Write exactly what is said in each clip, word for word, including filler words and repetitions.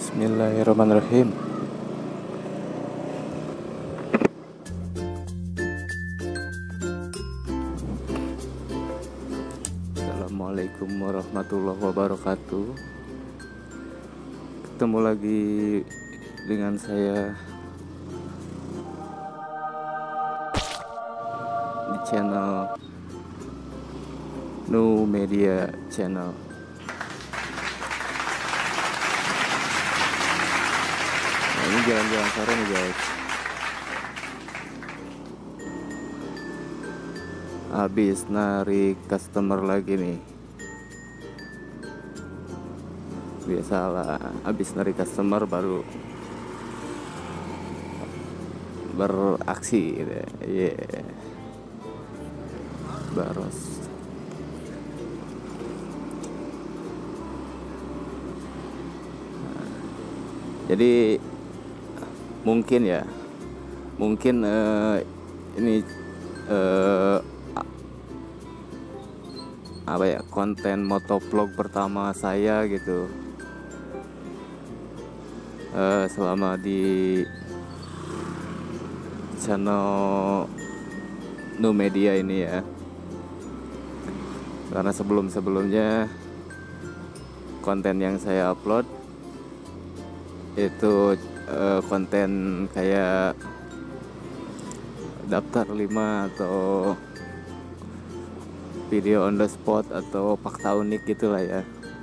Bismillahirrahmanirrahim. Assalamualaikum warahmatullahi wabarakatuh. Ketemu lagi dengan saya di channel Nu Media Channel. Nah, ini jalan-jalan sore nih guys. Habis narik customer lagi nih. Biasalah, habis narik customer baru beraksi gitu ya. Yeah. Baros. Jadi mungkin ya, mungkin uh, ini uh, apa ya, konten motovlog pertama saya gitu uh, selama di channel Nu Media ini ya. Karena sebelum-sebelumnya konten yang saya upload itu uh, konten kayak daftar lima atau video on the spot atau fakta unik gitulah ya.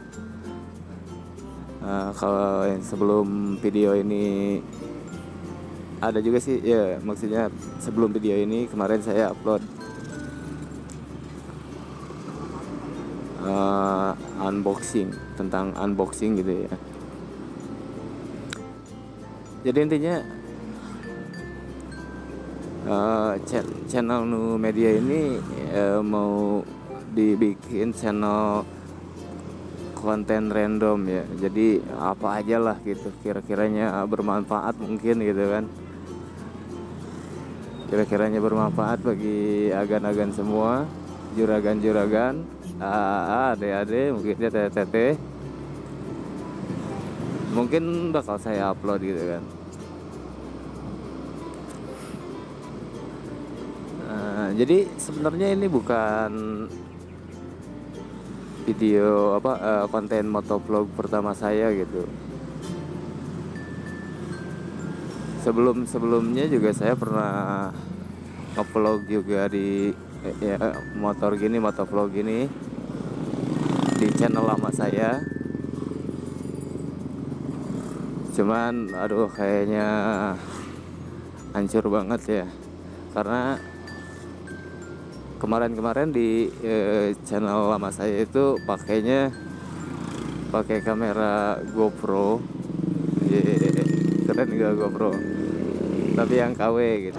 Uh, kalau yang sebelum video ini ada juga sih ya, maksudnya sebelum video ini kemarin saya upload uh, unboxing, tentang unboxing gitu ya. Jadi intinya uh, ch- channel Nu Media ini uh, mau dibikin channel konten random ya. Jadi apa aja lah gitu, kira-kiranya bermanfaat mungkin gitu kan. Kira-kiranya bermanfaat bagi agan-agan semua, juragan-juragan, A A, ade-ade, mungkin tete-tete. Mungkin bakal saya upload gitu kan. Nah, jadi sebenarnya ini bukan video apa uh, konten motovlog pertama saya gitu. Sebelum sebelumnya juga saya pernah nge-vlog juga di eh, ya, motor gini, motovlog gini di channel lama saya. Cuman aduh kayaknya hancur banget ya, karena kemarin-kemarin di eh, channel lama saya itu pakainya pakai kamera GoPro. Yeay, keren gak GoPro, tapi yang K W gitu.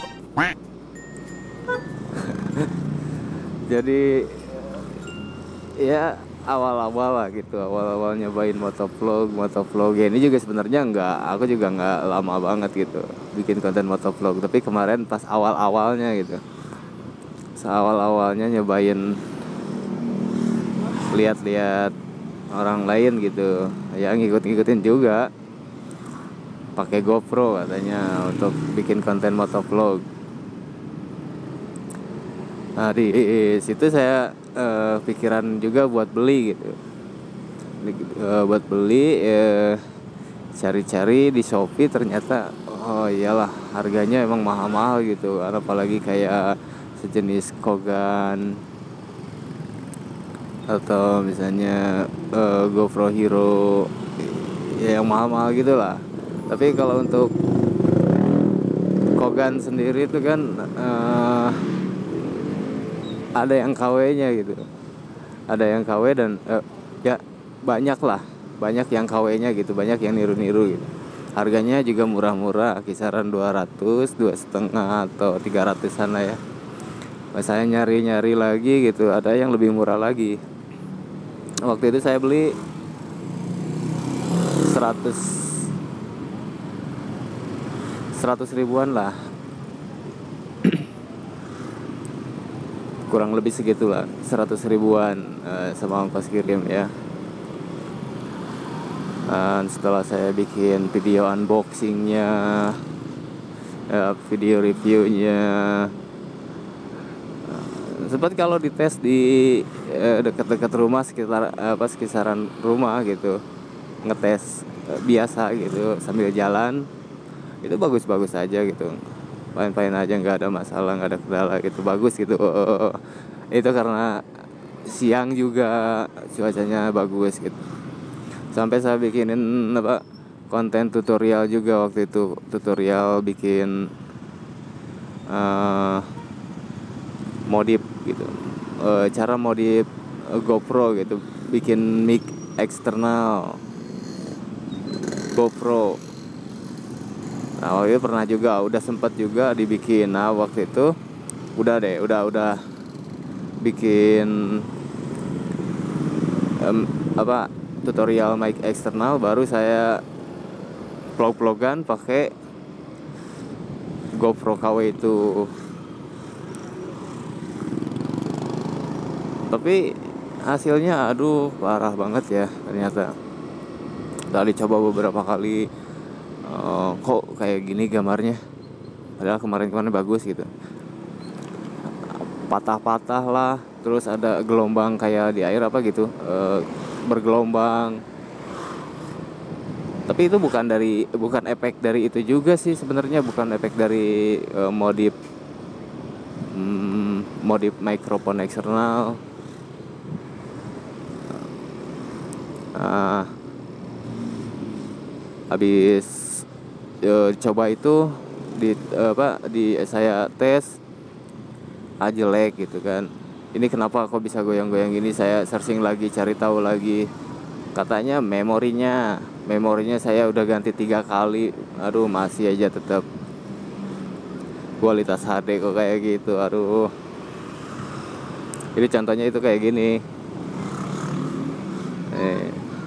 Jadi ya awal-awal lah gitu, awal-awal nyobain motovlog, motovlog ya, ini juga sebenarnya nggak, aku juga nggak lama banget gitu bikin konten motovlog, tapi kemarin pas awal-awalnya gitu, seawal-awalnya nyobain lihat-lihat orang lain gitu, ya ngikut-ngikutin juga, pakai GoPro katanya untuk bikin konten motovlog. Nah di, di situ saya uh, pikiran juga buat beli gitu, uh, buat beli, uh, cari-cari di Shopee, ternyata oh iyalah harganya emang mahal-mahal gitu, apalagi kayak sejenis Kogan atau misalnya uh, GoPro Hero ya, yang mahal-mahal gitu lah. Tapi kalau untuk Kogan sendiri itu kan uh, ada yang K W-nya gitu, ada yang K W dan uh, ya banyak lah, banyak yang K W-nya gitu, banyak yang niru-niru gitu. Harganya juga murah-murah, kisaran dua ratus, dua setengah atau tiga ratusan lah ya. Pas saya nyari-nyari lagi gitu, ada yang lebih murah lagi. Waktu itu saya beli seratus seratus ribuan lah, kurang lebih segitulah, seratus ribuan uh, sama ongkos kirim ya. Dan setelah saya bikin video unboxingnya, ya, video reviewnya, sempat kalau dites di eh, dekat-dekat rumah, sekitar apa sekitaran rumah gitu, ngetes eh, biasa gitu sambil jalan, itu bagus-bagus aja gitu, fine-fine aja, nggak ada masalah, nggak ada kendala gitu, bagus gitu. Itu karena siang juga cuacanya bagus gitu. Sampai saya bikinin apa konten tutorial juga waktu itu, tutorial bikin uh, modif gitu, uh, cara modif uh, GoPro gitu, bikin mic eksternal GoPro. Nah waktu itu pernah juga, udah sempat juga dibikin. Nah waktu itu udah deh, udah udah bikin um, apa tutorial mic eksternal, baru saya vlog-vlogan pakai GoPro K W itu. Tapi hasilnya aduh parah banget ya ternyata. Tadi coba beberapa kali, uh, kok kayak gini gambarnya, padahal kemarin-kemarin bagus gitu. Patah-patah lah, terus ada gelombang kayak di air apa gitu, uh, bergelombang. Tapi itu bukan dari bukan efek dari itu juga sih sebenarnya, bukan efek dari uh, modif hmm, modif mikrofon eksternal. Uh, habis uh, coba itu di uh, apa di saya tes, ah jelek gitu kan. Ini kenapa kok bisa goyang-goyang gini? Saya searching lagi, cari tahu lagi. Katanya memorinya, memorinya saya udah ganti tiga kali. Aduh masih aja tetap kualitas H D kok kayak gitu. Aduh. Jadi contohnya itu kayak gini. Eh.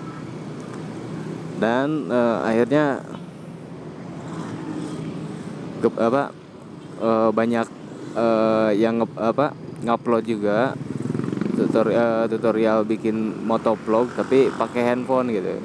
Dan eh, akhirnya ke, apa eh, banyak eh, yang nge, apa ngupload juga tutorial tutorial bikin motovlog tapi pakai handphone gitu.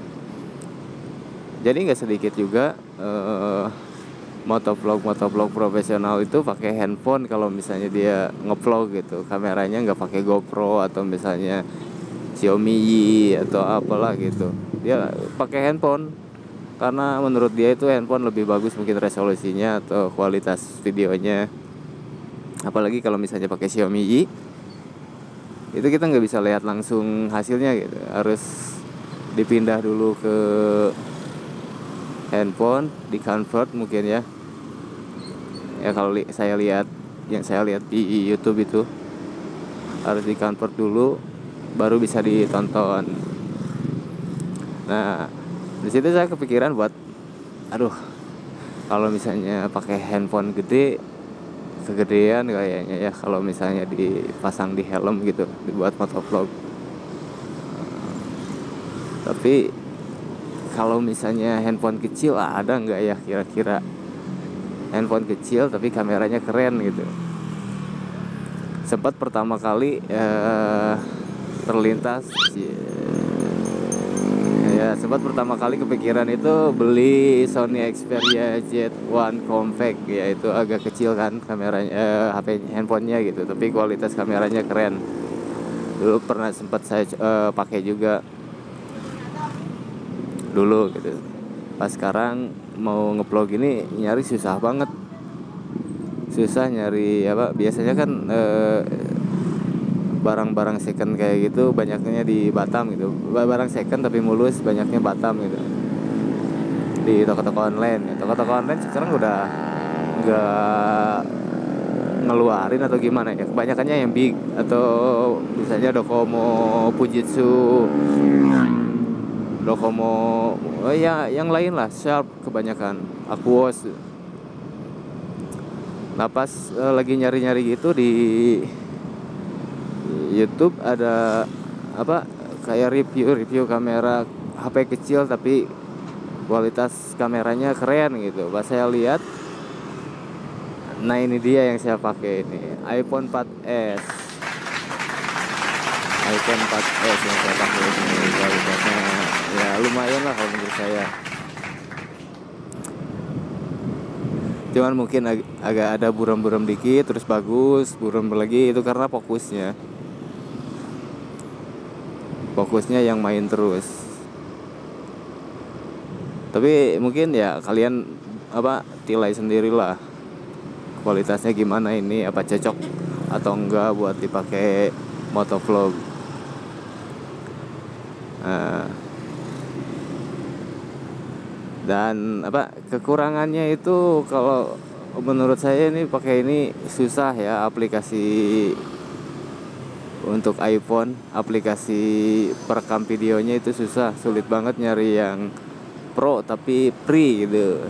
Jadi nggak sedikit juga uh, motovlog motovlog profesional itu pakai handphone kalau misalnya dia ngevlog gitu, kameranya nggak pakai GoPro atau misalnya Xiaomi atau apalah gitu, dia pakai handphone karena menurut dia itu handphone lebih bagus mungkin resolusinya atau kualitas videonya. Apalagi kalau misalnya pakai Xiaomi I, itu kita nggak bisa lihat langsung hasilnya gitu, harus dipindah dulu ke handphone, di convert mungkin ya. Ya kalau li- saya lihat, yang saya lihat di YouTube itu harus di convert dulu, baru bisa ditonton. Nah, di situ saya kepikiran buat, aduh, kalau misalnya pakai handphone gede, kegedean kayaknya ya kalau misalnya dipasang di helm gitu, dibuat motovlog. Tapi kalau misalnya handphone kecil, ada nggak ya kira-kira handphone kecil tapi kameranya keren gitu? Sempat pertama kali eh, terlintas ya, sempat pertama kali kepikiran itu beli Sony Xperia Z satu Compact, ya itu agak kecil kan kameranya, eh, H P handphonenya gitu, tapi kualitas kameranya keren. Dulu pernah sempat saya eh, pakai juga dulu gitu. Pas sekarang mau nge-vlog ini nyari susah banget, susah nyari apa, biasanya kan eh, barang-barang second kayak gitu banyaknya di Batam gitu, barang second tapi mulus banyaknya Batam gitu, di toko-toko online. Toko-toko online sekarang udah nggak ngeluarin atau gimana ya, kebanyakannya yang big atau misalnya Docomo, Fujitsu, Docomo, oh ya yang lain lah, Sharp kebanyakan, Aquos. Nah pas uh, lagi nyari-nyari gitu di YouTube ada apa kayak review-review kamera H P kecil tapi kualitas kameranya keren gitu. Pas saya lihat, nah ini dia yang saya pakai ini, iPhone empat S. iPhone empat S yang saya pakai ini, kualitasnya ya lumayan lah kalau menurut saya. Cuman mungkin ag agak ada buram-buram dikit terus bagus, buram lagi, itu karena fokusnya fokusnya yang main terus. Tapi mungkin ya kalian apa tilai sendirilah kualitasnya gimana, ini apa cocok atau enggak buat dipakai motovlog. Nah, dan apa kekurangannya itu kalau menurut saya ini pakai ini susah ya, aplikasi untuk iPhone, aplikasi perekam videonya itu susah, sulit banget nyari yang pro tapi free gitu.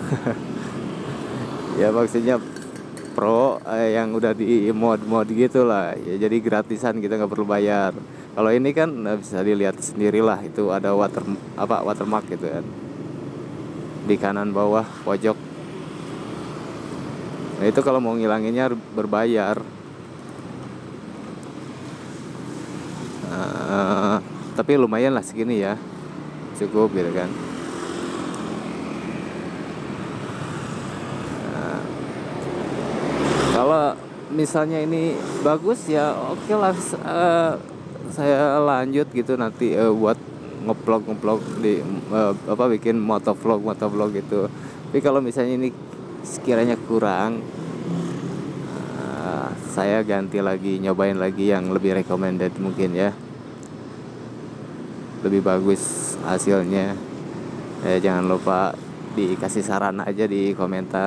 Ya maksudnya pro eh, yang udah di mod-mod gitu lah ya, jadi gratisan, kita nggak perlu bayar. Kalau ini kan bisa dilihat sendirilah, itu ada water apa watermark gitu kan di kanan bawah pojok. Nah itu kalau mau ngilanginnya berbayar. Uh, tapi lumayan lah segini ya, cukup gitu kan. Nah, kalau misalnya ini bagus ya oke okay lah, uh, saya lanjut gitu nanti uh, buat ngeblog ngeblog di uh, apa bikin motovlog motovlog gitu. Tapi kalau misalnya ini sekiranya kurang, uh, saya ganti lagi, nyobain lagi yang lebih recommended mungkin ya, lebih bagus hasilnya. Ya, jangan lupa dikasih saran aja di komentar.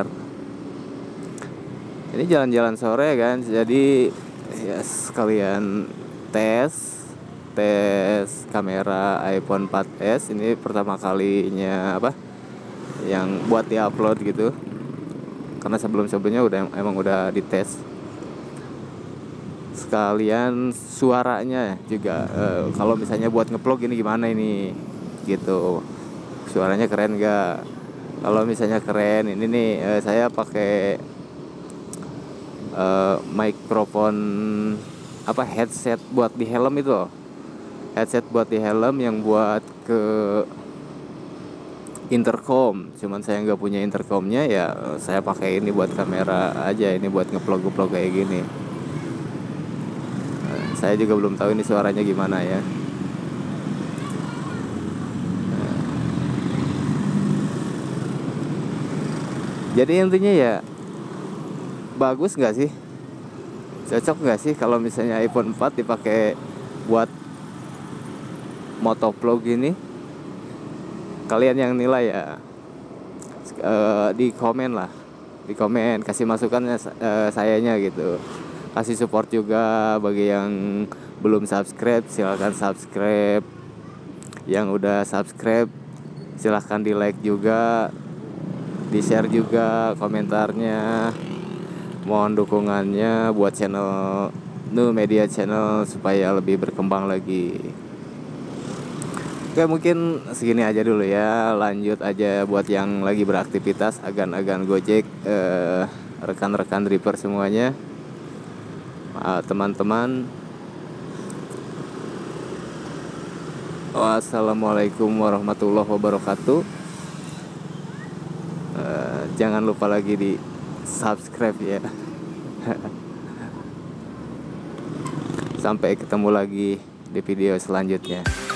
Ini jalan-jalan sore kan, jadi ya sekalian tes tes kamera iPhone empat S. Ini pertama kalinya apa yang buat diupload gitu, karena sebelum-sebelumnya udah emang udah dites. Sekalian suaranya juga, uh, kalau misalnya buat ngevlog ini gimana ini gitu, suaranya keren gak? Kalau misalnya keren, ini nih uh, saya pakai uh, mikrofon apa headset buat di helm itu loh. Headset buat di helm yang buat ke intercom, cuman saya nggak punya intercomnya ya, saya pakai ini buat kamera aja, ini buat ngevlog-ngevlog kayak gini. Saya juga belum tahu ini suaranya gimana ya. Jadi intinya ya, bagus nggak sih, cocok nggak sih kalau misalnya iPhone empat dipakai buat motovlog ini? Kalian yang nilai ya, e, di komen lah, di komen kasih masukannya, e, sayanya gitu. Kasih support juga bagi yang belum subscribe, silahkan subscribe. Yang udah subscribe silahkan di like juga, di share juga komentarnya. Mohon dukungannya buat channel Nu Media Channel supaya lebih berkembang lagi. Oke, mungkin segini aja dulu ya. Lanjut aja buat yang lagi beraktivitas, agan-agan Gojek, eh, rekan-rekan dripper semuanya, uh, teman-teman. Wassalamualaikum warahmatullahi wabarakatuh. Uh, jangan lupa lagi di subscribe ya. Sampai ketemu lagi di video selanjutnya.